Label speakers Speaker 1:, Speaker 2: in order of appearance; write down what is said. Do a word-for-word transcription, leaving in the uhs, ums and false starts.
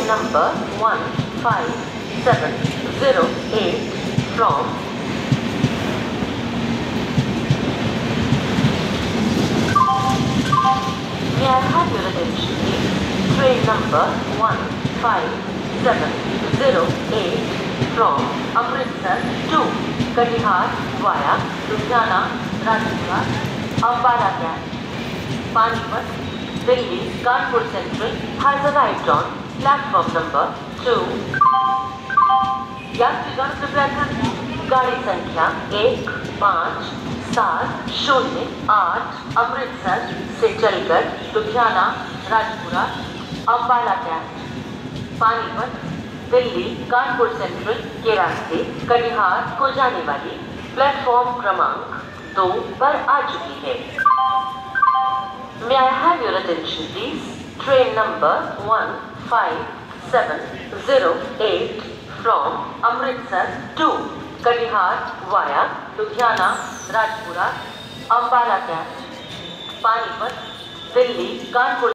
Speaker 1: number one five seven zero eight from May I have your attention, please? Train number one five seven zero eight from Amritsar to Katihar via Ludhiana, Rajpura, Ambala Cantt, Panipat, Delhi, Kanpur Central has arrived on platform number two. यात्रीगण कृपया ध्यान दें, गाड़ी संख्या एक पाँच सात शून्य आठ अमृतसर से चलकर लुधियाना, राजपुरा, अंबाला कैंट, पानीपत, दिल्ली, कानपुर सेंट्रल के रास्ते कटिहार को जाने वाली प्लेटफॉर्म क्रमांक दो पर आ चुकी है। May I have your attention, please? Train number one five seven zero eight from Amritsar to Katihar via Ludhiana, Rajpura, Ambala Cantt, Panipat, Delhi, Kanpur